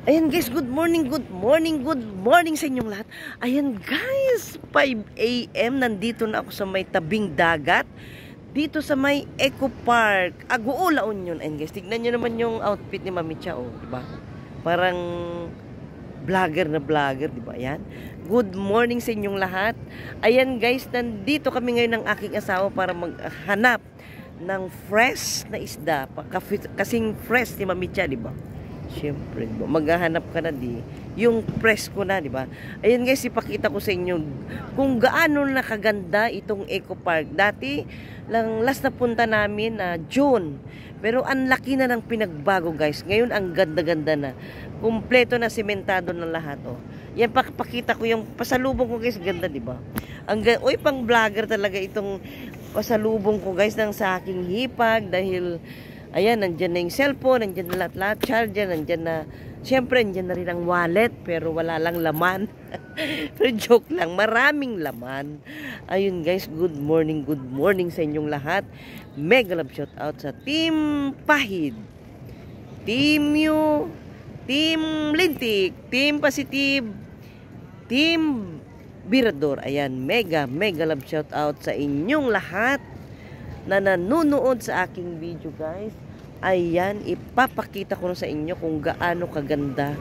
Ayan guys, good morning, good morning, good morning sa inyong lahat. Ayan guys, 5 AM nandito na ako sa may tabing dagat. Dito sa may Eco Park, Aguula Union. Ayan guys, tignan nyo naman yung outfit ni Mami Cha, oh, diba? Parang vlogger na vlogger, diba? Ayan. Good morning sa inyong lahat. Ayan guys, nandito kami ngayon ng aking asawa para maghanap ng fresh na isda. Kasing fresh ni Mami Cha, diba? Siyempre, maghahanap ka na yung presko na, di ba? Ayan guys, ipakita ko sa inyo kung gaano nakaganda itong Eco Park. Dati, last na punta namin na June. Pero ang laki na ng pinagbago guys. Ngayon, ang ganda-ganda na. Kumpleto na, sementado na lahat. Oh. Yan, pakita ko yung pasalubong ko guys. Ganda, di ba? Uy, pang vlogger talaga itong pasalubong ko guys ng sa aking hipag dahil ayan, nandyan na yung cellphone, nandyan na lahat-lahat, charger, nandyan na, syempre, nandyan na rin ang wallet, pero wala lang laman. Pero joke lang, maraming laman. Ayun guys, good morning sa inyong lahat. Mega love shout out sa Team Pahid, Team Yu, Team Lintik, Team Positive, Team Birador. Ayan, mega love shout out sa inyong lahat na nanonood sa aking video guys. Ayan, ipapakita ko na sa inyo kung gaano kaganda,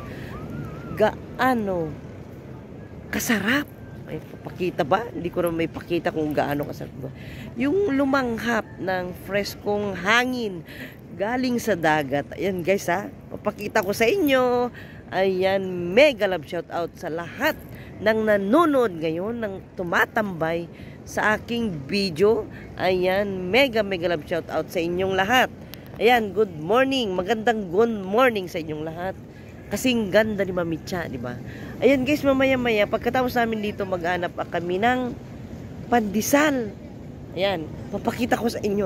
gaano kasarap. Ay, papakita ba? Hindi ko na may pakita kung gaano kasarap ba. Yung lumanghap ng freskong hangin galing sa dagat. Ayan guys ha, papakita ko sa inyo. Ayan, mega love shout out sa lahat ng nanonood ngayon, ng tumatambay sa aking video. Ayan, mega love shout out sa inyong lahat. Ayan, good morning, magandang good morning sa inyong lahat. Kasing ganda ni Mami Cha, di ba? Ayan guys, mamaya-maya pagkatapos namin dito maghanap kami ng pandesal. Ayan, papakita ko sa inyo.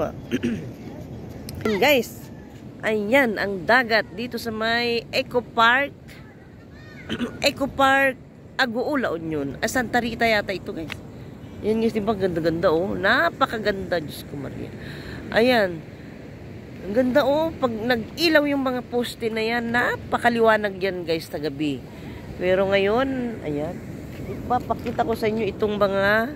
Ayan guys, ayan ang dagat dito sa may Eco Park. Eco Park Aguula Union. Santa Rita yata ito guys. Yan guys, diba? Ganda-ganda oh. Napakaganda, Diyos ko Maria. Ayan. Ang ganda oh. Pag nag-ilaw yung mga poste na yan, napakaliwanag yan guys sa gabi. Pero ngayon, ayan. Ipapakita ko sa inyo itong mga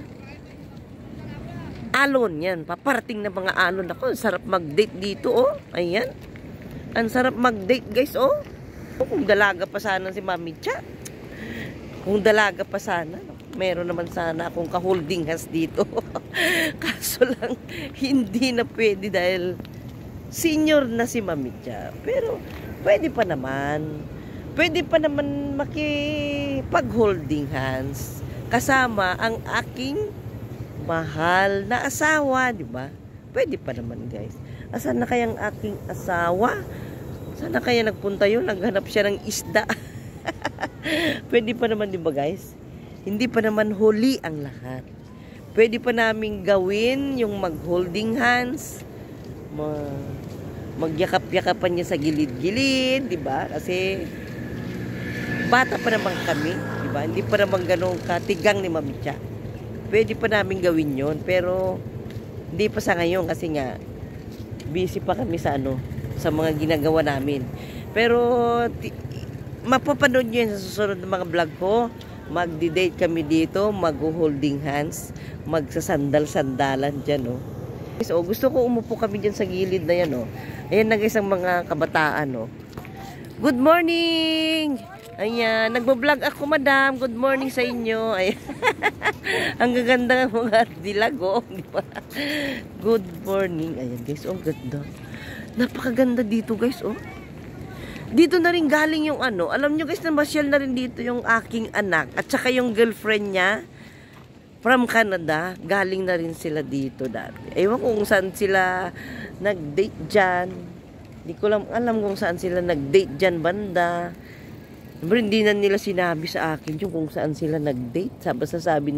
alon yan. Paparating na mga alon. Ako, ang sarap mag-date dito oh. Ayan. Ang sarap mag-date guys oh. Kung dalaga pa sana si Mami Cha. Kung dalaga pa sana, meron naman sana akong ka-holding hands dito. Kaso lang, hindi na pwede dahil senior na si Mami Cha. Pero, pwede pa naman. Pwede pa naman makipag-holding hands kasama ang aking mahal na asawa, di ba? Pwede pa naman, guys. Asan na kayang aking asawa? Sana kaya nagpunta yun? Naghanap siya ng isda. Pwede pa naman, di ba, guys? Hindi pa naman huli ang lahat. Pwede pa namin gawin yung mag-holding hands, magyakap-yakapan niya sa gilid-gilid, di ba? Kasi bata pa naman kami, di ba? Hindi pa naman ganun katigang ni Mami Cha. Pwede pa namin gawin yon, pero hindi pa sa ngayon kasi nga busy pa kami sa sa mga ginagawa namin. Pero mapapanood nyo yan sa susunod ng mga vlog ko. Magdi-date kami dito, mag-holding hands, magsasandal-sandalan dyan, oh. So, gusto ko umupo kami dyan sa gilid na yan, oh. Ayan na guys ang mga kabataan, oh. Good morning! Ayan, nagbablog ako, madam. Good morning sa inyo. Ayan. Ang gaganda ng mga dilag, oh. Diba? Good morning. Ayan guys, oh, ganda. Napakaganda dito guys, oh. Dito na rin galing yung alam nyo guys, namasyal na rin dito yung aking anak at saka yung girlfriend niya from Canada. Galing na rin sila dito dati. Ewan ko kung saan sila nag-date dyan. Hindi ko lang alam kung saan sila nag-date dyan banda. Pero hindi na nila sinabi sa akin yung kung saan sila nag-date. Masasabi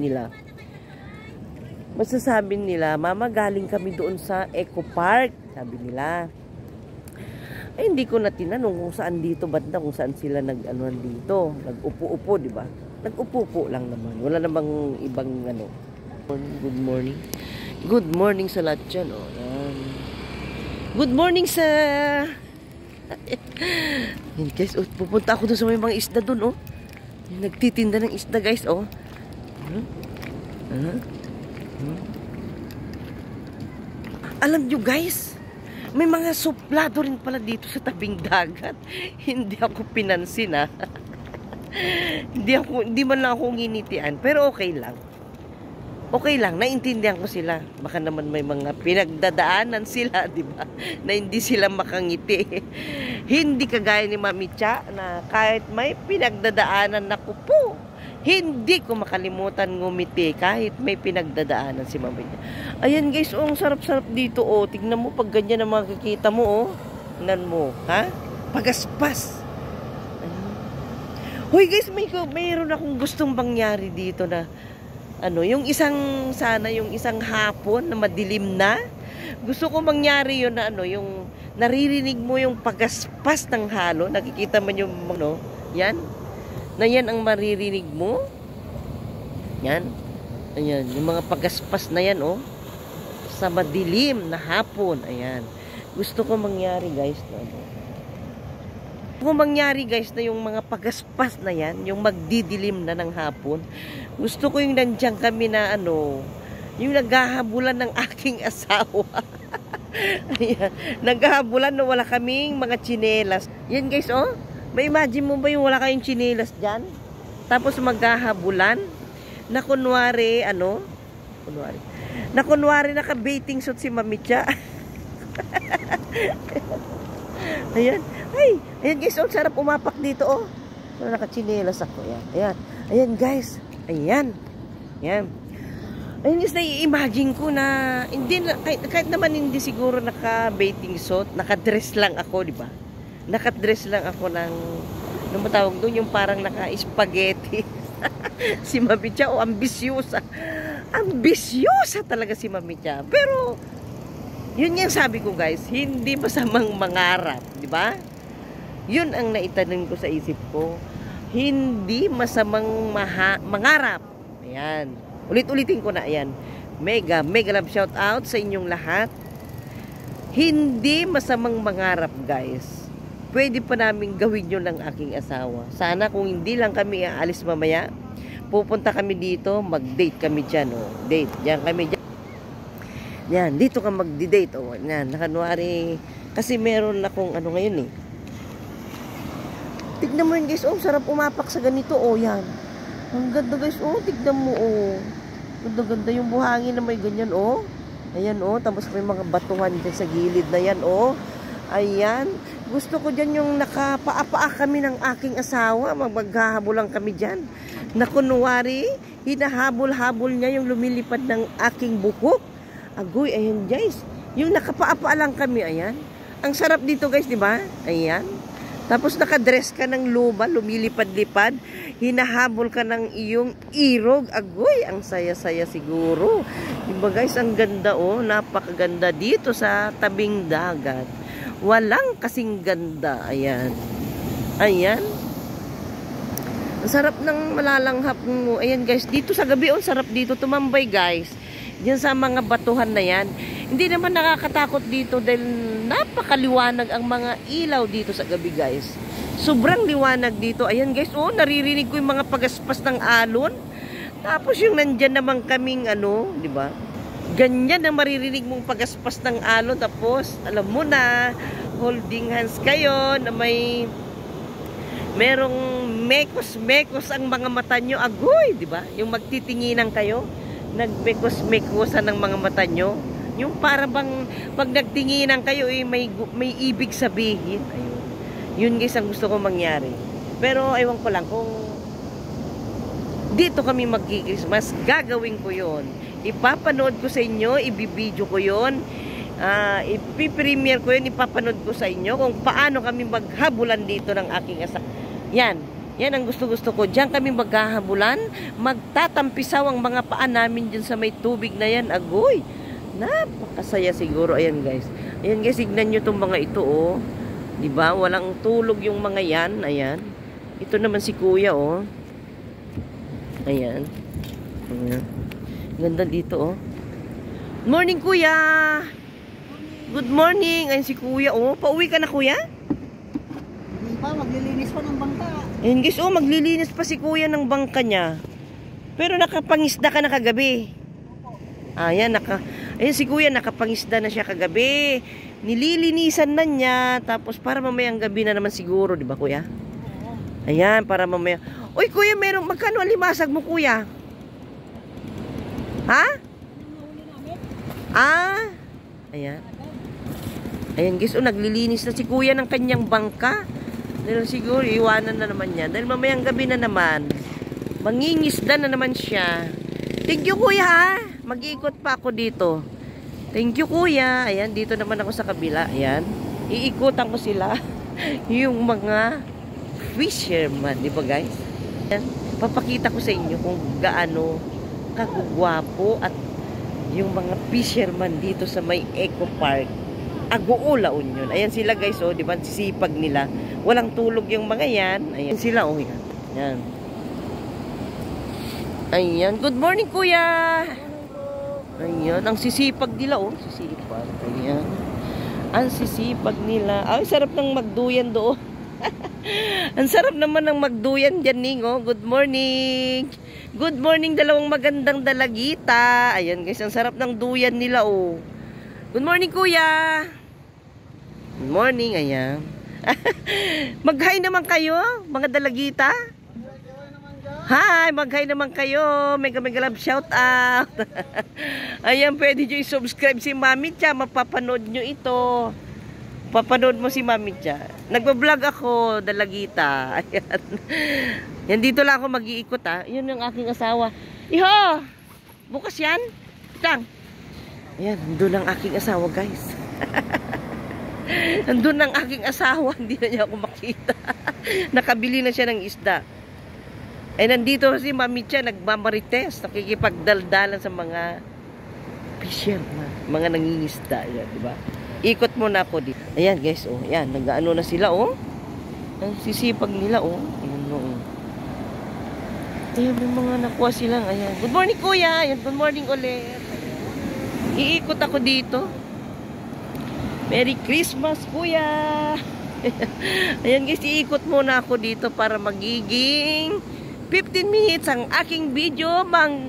nila, mama, galing kami doon sa Eco Park. Sabi nila. Eh, hindi ko na tinanong kung saan dito banda, kung saan sila dito. Nag-upo-upo, di ba? Nag-upo-upo lang naman. Wala namang ibang Good morning. Good morning sa lahat dyan, oh. Good morning sa Yan guys, oh, pupunta ako doon sa may mga isda doon, oh. Yung nagtitinda ng isda guys, oh. Alam nyo guys, may mga suplado rin pala dito sa tabing dagat. Hindi ako pinansin, ha. Hindi man lang ako nginitian, pero okay lang. Okay lang, naintindihan ko sila. Baka naman may mga pinagdadaanan sila, di ba? Na hindi sila makangiti. Hindi kagaya ni Mami Cha na kahit may pinagdadaanan na ko po, hindi ko makalimutan ngumiti kahit may pinagdadaanan si Mami Cha. Ayan guys, oh, ang sarap-sarap dito, oh. Tignan mo pag ganyan ang makikita mo, oh. Tignan mo, ha? Pagaspas. Hoy guys, mayroon akong gustong mangyari dito na yung isang hapon na madilim na. Gusto ko mangyari yun na yung naririnig mo yung pagaspas ng halo, nakikita mo yung yan. Na yan ang maririnig mo. Yan. Ayan, yung mga pagaspas na yan, oh. Sa madilim na hapon, ayan. Gusto ko mangyari, guys, Kung mangyari guys na yung mga pagaspas na yan, yung magdidilim na ng hapon, gusto ko yung nandiyan kami na yung naghahabulan ng aking asawa. Ayan, naghahabulan na wala kaming mga tsinelas. Yan guys, oh, may imagine mo ba yung wala kayong tsinelas dyan? Tapos maghahabulan na kunwari, naka-bathing suit si Mami Cha. Ayan. Ay, ayan guys, oh, sarap umapak dito, oh. Nakachinelas ako, yan. Ayan. Ayan guys. Ayan. Ayan. Ayun guys, nai-imagine ko na kahit naman hindi siguro naka-bathing suit, naka-dress lang ako, di ba? Naka-dress lang ako ng matawag doon, yung parang naka-spaghetti. Si Mami Cha, oh, ambisyosa. Ambisyosa talaga si Mami Cha. Pero yun yung sabi ko guys, hindi masamang mangarap, di ba? Yun ang naitanong ko sa isip ko. Hindi masamang mangarap. Ayan. Ulit-ulitin ko na, ayan. Mega love shout out sa inyong lahat. Hindi masamang mangarap guys. Pwede pa namin gawin yun ng aking asawa. Sana kung hindi lang kami aalis mamaya, pupunta kami dito, mag-date kami dyan, oh. Date, yan kami dyan. Yan, dito ka magdi-date, oh. Yan, nakanwari. Kasi meron akong ngayon, eh. Tignan mo yun guys, oh, sarap umapak sa ganito, oh, yan. Ang ganda guys, oh, tignan mo, oh. Ganda-ganda yung buhangin na may ganyan, oh. Ayan, oh, tapos may mga batuhan dyan sa gilid na yan, oh. Ayan. Gusto ko dyan yung nakapaa kami ng aking asawa. Maghahabulan kami dyan. Na kunwari, hinahabol-habol niya yung lumilipad ng aking buhok. Agoy, ayan guys. Yung nakapaa lang kami, ayan. Ang sarap dito guys, di ba? Ayan. Tapos nakadress ka ng luma, lumilipad-lipad. Hinahabol ka ng iyong irog. Agoy, ang saya-saya siguro. Diba guys, ang ganda, oh. Napakaganda dito sa tabing dagat. Walang kasing ganda. Ayan. Ayan. Ang sarap ng malalanghap mo. Ayan guys, dito sa gabi, oh, sarap dito tumambay guys. Diyan sa mga batuhan na yan. Hindi naman nakakatakot dito dahil napakaliwanag ang mga ilaw dito sa gabi guys. Sobrang liwanag dito. Ayan guys, oh, naririnig ko yung mga pagaspas ng alon. Tapos yung nandyan naman kaming di ba? Ganyan ang maririnig mong pagaspas ng alon. Tapos, alam mo na, holding hands kayo na merong mekos-mekos ang mga mata nyo. Agoy, di ba? Yung magtitinginan kayo, nagmekos-mekosan ng mga mata nyo. Yung para bang pag nagtinginan kayo, may ibig sabihin. Ayun. Yun guys ang gusto ko mangyari. Pero ewan ko lang kung dito kami mag-Christmas, gagawin ko yun. Ipapanood ko sa inyo, ibibideo ko yun, ipipremiere ko yun, ipapanood ko sa inyo kung paano kami maghabulan dito ng aking asawa. Yan ang gusto-gusto ko. Diyan kami maghahabulan, magtatampisaw ang mga paa namin dyan sa may tubig na yan. Agoy! Napakasaya siguro. Ayan guys. Ayan guys, tignan nyo itong mga ito, oh. Diba? Walang tulog yung mga yan. Ayan. Ito naman si kuya, oh. Ayan. Ayan. Ganda dito, oh. Morning, kuya! Good morning! Ayan si kuya, oh. Pauwi ka na, kuya? maglilinis pa ng bangka. Ayun guys, oh, maglilinis pa si kuya ng bangka niya. Pero nakapangisda ka na kagabi. Ayan, ayun si kuya, nakapangisda na siya kagabi. Nililinisan na niya. Tapos para mamayang gabi na naman siguro, di ba kuya? Ayan, para mamaya. Uy kuya, magkano alimasag mo kuya? Ha? Ayan. Ayan guys, oh, naglilinis na si kuya ng kanyang bangka. Dahil siguro, iwanan na naman niya. Dahil mamayang gabi na naman, mangingisda na naman siya. Thank you kuya ha. Mag-iikot pa ako dito. Thank you kuya. Ayan, dito naman ako sa kabila. Ayan. Iikutan ko sila. Yung mga fisherman. Di ba guys? Ayan. Papakita ko sa inyo kung gaano kagugwapo at yung mga fisherman dito sa may Eco Park. Aguula Union. Ayan sila guys. Oh, di ba? Sisipag nila. Walang tulog yung mga yan. Ayan sila. Oh, yan. Ayan. Ayan. Good morning kuya. Ayan, ang sisipag nila, oh. Sisipag. Ayan. Ang sisipag nila. Ay, sarap ng magduyan doon. Ang sarap naman ng magduyan dyan, Ning, oh. Good morning. Good morning, dalawang magandang dalagita. Ayan, guys, ang sarap ng duyan nila, oh. Good morning, kuya. Good morning, ayan. Mag-hi naman kayo, mga dalagita. Hi, mag-hi naman kayo. Mega love shout out. Ayan, pwede nyo i-subscribe si Mami Cha. Mapapanood nyo ito. Papanood mo si Mami Cha. Nagbablog ako, dalagita. Ayan. Yan, dito lang ako mag-iikot ha. Yun yung aking asawa. Iho! Bukas yan. Tang. Ayan, doon ang aking asawa guys. Nandun ang aking asawa. Hindi na niya ako makita. Nakabili na siya ng isda. Eh, nandito si Mami Cha, nagmamarites, nakikipagdaldalan sa mga fisherman, mga nangingisda, yan, di ba? Ikot muna ako dito. Ayan, guys, oh, ayan, nag-ano na sila, oh. Ang sisipag nila, oh. Ayan, oh. Ayan, may mga nakuha silang, ayan. Good morning, kuya. Ayan, good morning ulit. Ayan. Iikot ako dito. Merry Christmas, kuya. Ayan, guys, iikot muna ako dito para magiging 15 minutes ang aking video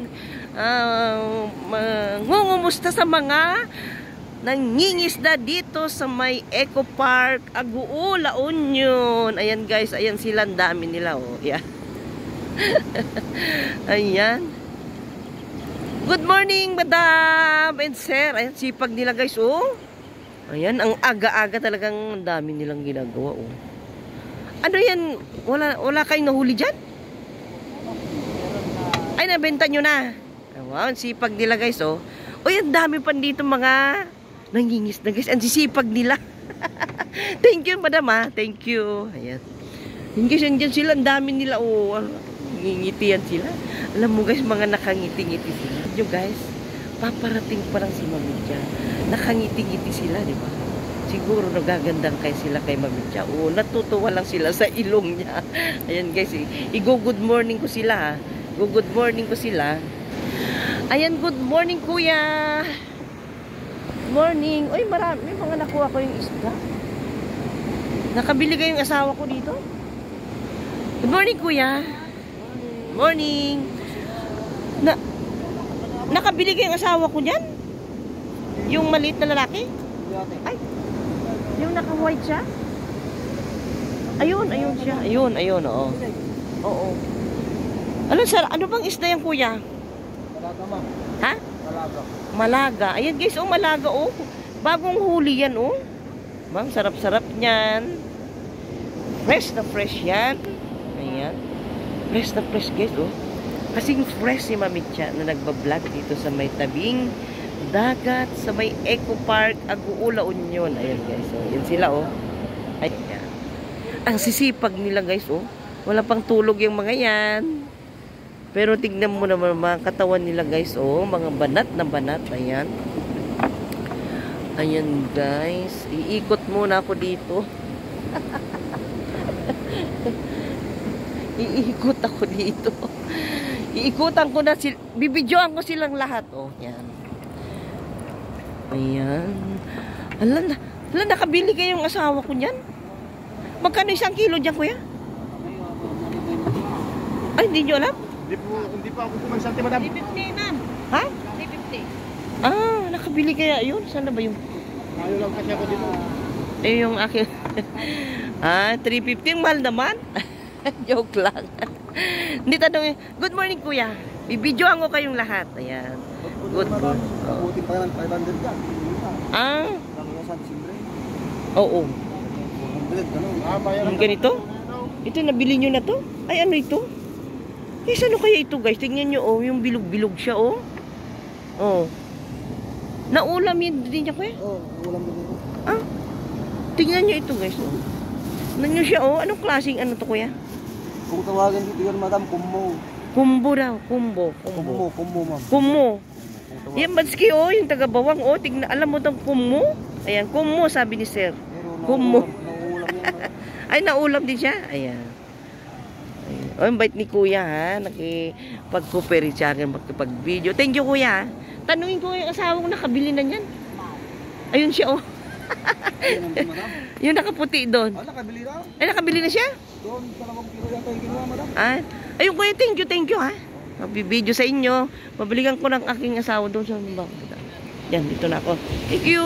mangungumusta sa mga nangingisda dito sa may Eco Park, Aguula Union. Ayan guys, ayan sila, ang dami nila, oh. Yeah. Ayan. Good morning, madam and sir. Ayan, sipag nila guys, oh. Ayan, ang aga-aga talagang ang dami nilang ginagawa, oh. Ano yan? Wala kayong nahuli dyan? Ay, nabenta nyo na. Wow, sipag nila guys, oh. Uy, ang dami pa dito mga nangingisda guys. Ang sisipag nila. Thank you, madam, ha. Thank you. Ayan. Yung guys, andyan sila. Ang dami nila, oh. Ngingitian sila. Alam mo guys, mga nakangiti-ngiti sila. Yung guys, paparating pa lang si Mami Cha. Nakangiti-ngiti sila, di ba? Siguro nagagandang kay sila kay Mami Cha. Oh, natutuwa lang sila sa ilong niya. Ayan guys, i-good morning ko sila, ha. Good morning ko sila. Ayan, good morning kuya. Good morning. Uy, marami. May mga nakuha ko yung isda. Nakabili kayong asawa ko dito? Good morning kuya. Good morning. Nakabili kayong asawa ko dyan? Yung maliit na lalaki? Ay, yung naka-white siya? Ayun siya. Ayun, oo. Oo. Ano bang isda yan, kuya? Malaga, ma'am. Ha? Malaga. Malaga. Ayan, guys, oh, malaga, oh. Bagong huli yan, oh. Ma'am, sarap-sarap niyan. Fresh na fresh yan. Ayan. Fresh na fresh, guys, oh. Kasing fresh si Mami Cha na nagbablog dito sa may tabing dagat, sa may Eco Park, Aguula Union. Ayan, guys, oh. Yan sila, oh. Ayan. Ang sisipag nila, guys, oh. Wala pang tulog yung mga yan. Pero tignan mo naman mga katawan nila guys, oh, mga banat na banat, ayan. Ayan guys, iikot muna ako dito. Iikot ako dito. Iikutan ko na sila, bibidyoan ko silang lahat, oh, yan. Ayan. Ala, nakabili kayong asawa ko niyan? Magkano 1 kilo dyan, kuya? Ay, hindi nyo alam? Hindi pa ako kumansante, madam. 350 ma'am. Ha? 350. Ah, nakabili kaya yun? Saan na ba yung... Ayaw lang kasi ako dito. Yung aking... 350, mahal naman. Joke lang. Hindi tanong, good morning kuya. Bibidyoan ko kayong lahat. Ayan. Good morning. Buti pa yan, 500 ka. Ah, Kami sa Disimbre. oo. 400, ganun. Bayaran Yung ganito? Ito, nabili nyo na to? Ay, ano ito? Guys, ano kaya ito guys? Tingnan nyo, oh. Yung bilog-bilog siya, oh. Oh. Naulam yun din niya, kuya? Oo, ulam din dito. Ah, tingnan nyo ito guys, oh. Tingnan nyo siya, oh. Anong klaseng ano to, kuya? Kung tawagan dito yun, madam, kummo. Kumbo daw, kumbo. Kummo, ma'am. Kummo. Yan, Batski, oh, yung taga-bawang, oh. Tingnan, alam mo itong kummo? Ayan, kummo, sabi ni sir. Kummo. Nauulam yan, madam. Ay, naulam din siya. Ayan. Ayan. Oh, ang bait ni kuya, ha. Nakipag-cooperate siya akin, magkipag-video. Thank you, kuya. Tanungin ko yung asawa ko, nakabili na niyan. Ayun siya, oh. Yan ang madam. Yung nakaputi doon. Nakabili na. Ay, nakabili na siya? Doon, 2 kilo yata yung kinuha, madam. Ah, ayun kuya, thank you, ha. Magbibideo sa inyo. Mabalikan ko ng aking asawa doon sa bang. Yan, dito na ako. Thank you.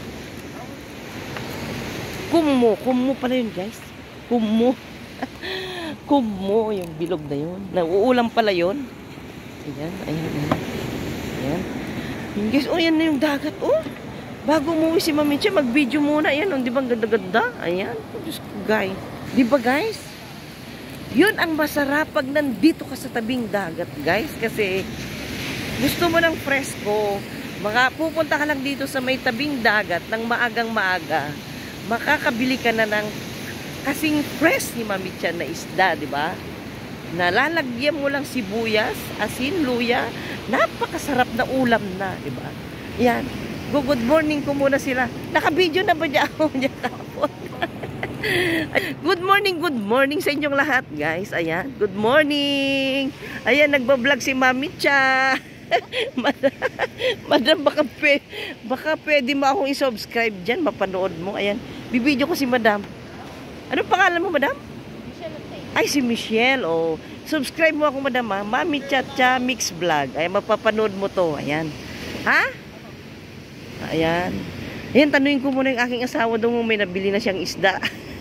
Kummo pala yun, guys. Kummo. Kummo, yung bilog na yun. Nauulam pala yun. Ayan. Ayan. Yung guys, oh, yan na yung dagat, oh. Bago umuwi si Mami Che, mag-video muna. Ayan, oh, di ba ang ganda-ganda? Ayan. Diyos ko, guys. Di ba, guys? Yun ang masarap pag nandito ka sa tabing dagat, guys. Kasi gusto mo ng presko. Pupunta ka lang dito sa may tabing dagat ng maagang maaga. Makakabili ka na ng kasing fresh ni Mami Che na isda, di ba? Nalalagyan mo lang sibuyas, asin, luya. Napakasarap na ulam na, di ba? Yan. Good morning ko muna sila. Naka-video na ba dyan ako dyan kapon? Good morning sa inyong lahat, guys. Ayan, good morning. Ayan, nagbablog si Mami Che. Madam, baka pwede mo akong i-subscribe dyan, mapanood mo. Ayan, bibidyo ko si Madam. Anong pangalan mo, Madam? Ay, si Michelle. Oh, subscribe mo ako, Madam, ha? Mami Chacha Mix Vlog. Ay, mapapanood mo to. Ayan. Ha? Ayan. Ayan, tanungin ko muna yung aking asawa doon may nabili na siyang isda.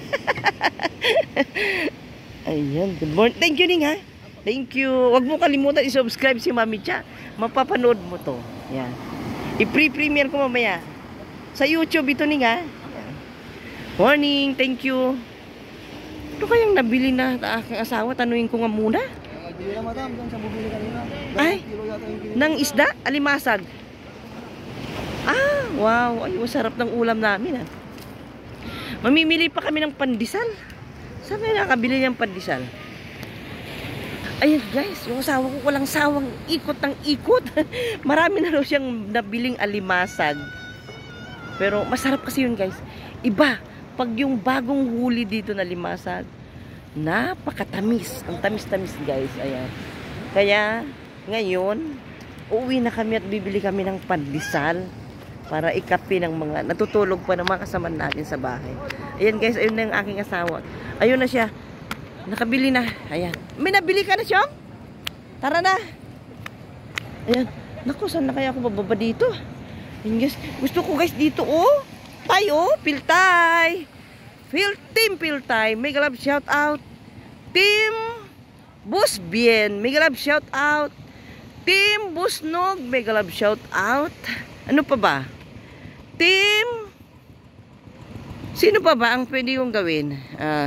Ayan, good morning. Thank you, Ning, ha? Thank you. Huwag mo kalimutan i-subscribe si Mami Cha. Mapapanood mo to. Ayan. I-pre-premiere ko mamaya. Sa YouTube ito, Ning, ha? Ayan. Morning, thank you. Ito kayang nabili na aking asawa? Tanungin ko nga muna. Hindi na, madam. Diyan sa bubili kanina. Ay, ng isda? Alimasag? Ah, wow. Ay, masarap ng ulam namin, ha? Mamimili pa kami ng pandesal. Saan kayo nakabili ng pandesal? Ayan, guys. Yung asawa ko walang sawang ikot ng ikot. Marami na raw siyang nabiling alimasag. Pero masarap kasi yun, guys. Iba. Pag yung bagong huli dito na limasag, napakatamis. Ang tamis-tamis, guys. Ayan. Kaya, ngayon, uuwi na kami at bibili kami ng pandesal para ikapi ng mga natutulog pa ng mga kasama natin sa bahay. Ayan, guys. Ayun na yung aking asawa. Ayun na siya. Nakabili na. Ayan. May nabili ka na, Siyong? Tara na. Ayan. Naku, saan na kaya ako bababa dito? Ayan, guys. Gusto ko, guys, dito, oh. Tayo, Piltay. Team Piltay. Mega love shout out. Team Busbien. Mega love shout out. Team Busnog. Mega love shout out. Ano pa ba? Team. Sino pa ba ang pwede kong gawin?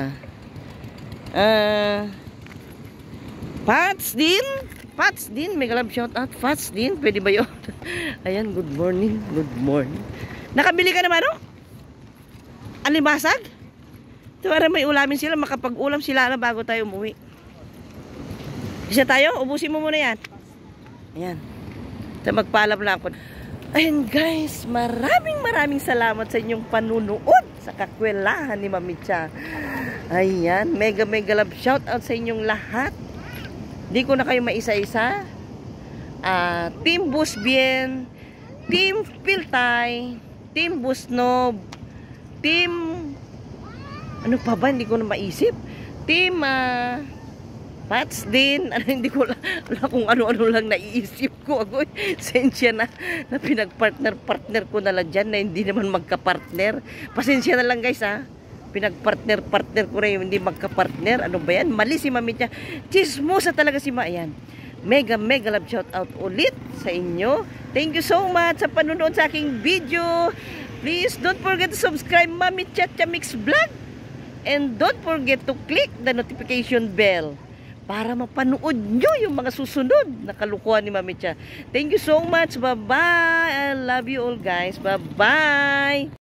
Pats din. Pats din. Mega love shout out. Pats din. Pwede ba yun? Ayan, good morning. Good morning. Nakabili ka naman, no? Alimasag? Ito, para may ulamin sila, makapag-ulam sila na bago tayo umuwi. Isa tayo, ubusin mo muna yan. Ayan. Ito, magpaalam lang ako. Ayan, guys, maraming salamat sa inyong panunood sa kakwelahan ni Mami Cha. Ayan, mega love shout out sa inyong lahat. Di ko na kayo maisa-isa. Team Busbien, Team Piltay, Team Busnob, Team Ano pa ba? Hindi ko na maisip. Team, Pats din. Ano, hindi ko wala kung ano-ano lang naiisip ko. Ako, sensya na pinagpartner-partner ko na lang dyan na hindi naman magka-partner. Pasensya na lang guys ha. Pinagpartner-partner ko na yung hindi magka-partner. Ano ba yan? Mali si Mami Cha. Chismosa talaga si Ma. Ayan. Mega love shout out ulit sa inyo. Thank you so much sa panunood sa aking video. Please don't forget to subscribe Mami Cha Mix Vlog. And don't forget to click the notification bell para mapanood nyo yung mga susunod na kalukuhan ni Mami Cha. Thank you so much. Bye-bye. I love you all guys. Bye-bye.